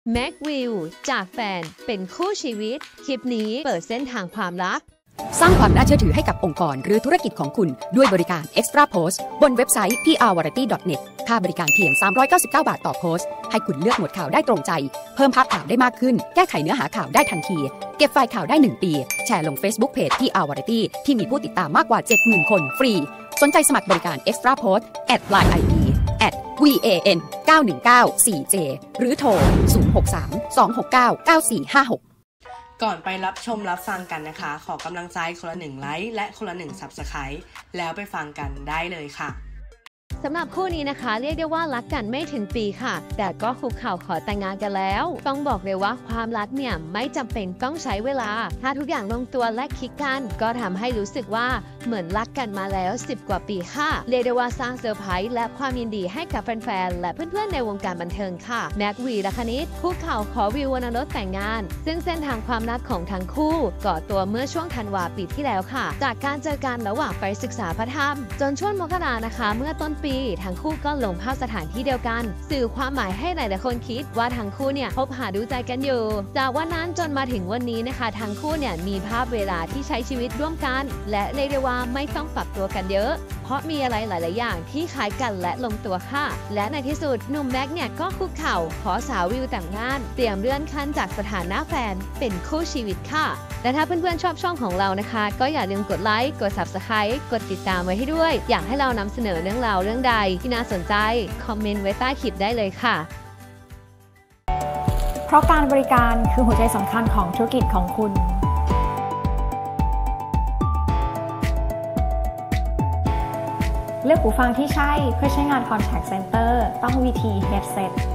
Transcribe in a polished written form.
แม็กวิวจากแฟนเป็นคู่ชีวิตคลิปนี้เปิดเส้นทางความรักสร้างความน่าเชื่อถือให้กับองค์กรหรือธุรกิจของคุณด้วยบริการ Extra Post บนเว็บไซต์ prvariety.net ค่าบริการเพียง399 บาทต่อโพสต์ให้คุณเลือกหมวดข่าวได้ตรงใจเพิ่มภาพข่าวได้มากขึ้นแก้ไขเนื้อหาข่าวได้ทันทีเก็บไฟล์ข่าวได้1ปีแชร์ลง Facebook Page prvariety ที่มีผู้ติดตามมากกว่า 70,000 คนฟรีสนใจสมัครบริการ Extra Post @line ID @van9194j หรือโทร 063 269 9456 ก่อนไปรับชมรับฟังกันนะคะขอกำลังใจคนละ1ไลค์และคนละ1 Subscribe แล้วไปฟังกันได้เลยค่ะสำหรับคู่นี้นะคะเรียกได้ว่ารักกันไม่ถึงปีค่ะแต่ก็คุกเข่าขอแต่งงานกันแล้วต้องบอกเลยว่าความรักเนี่ยไม่จำเป็นต้องใช้เวลาถ้าทุกอย่างลงตัวและคลิกกันก็ทำให้รู้สึกว่าเหมือนรักกันมาแล้ว10กว่าปีค่ะเรียกได้ว่าสร้างเซอร์ไพรส์และความยินดีให้กับแฟนๆและเพื่อนๆในวงการบันเทิงค่ะแม็กวีและคณิตคุกเข่าขอวิววรรณรสแต่งงานซึ่งเส้นทางความรักของทั้งคู่ก่อตัวเมื่อช่วงธันวาปีที่แล้วค่ะจากการเจอกันระหว่างไปศึกษาพระธรรมจนช่วงมกรานะคะเมื่อต้นปีทั้งคู่ก็ลงภาพสถานที่เดียวกันสื่อความหมายให้หลายๆคนคิดว่าทั้งคู่เนี่ยคบหาดูใจกันอยู่จากวันนั้นจนมาถึงวันนี้นะคะทั้งคู่เนี่ยมีภาพเวลาที่ใช้ชีวิตร่วมกันและเรียกได้ว่าไม่ต้องปรับตัวกันเยอะเพราะมีอะไรหลายๆอย่างที่คล้ายกันและลงตัวค่ะและในที่สุดหนุ่มแม็กเนี่ยก็คุกเข่าขอสาววิวแต่งงานเตรียมเลื่อนขั้นจากสถานะแฟนเป็นคู่ชีวิตค่ะและถ้าเพื่อนๆชอบช่องของเรานะคะก็อย่าลืมกดไลค์กด Subscribe กดติดตามไว้ให้ด้วยอยากให้เรานำเสนอเรื่องราวเรื่องใดที่น่าสนใจคอมเมนต์ไว้ใต้คลิปได้เลยค่ะเพราะการบริการคือหัวใจสำคัญของธุรกิจของคุณเลือกหูฟังที่ใช่เพื่อใช้งาน Contact Center ต้อง VT Headset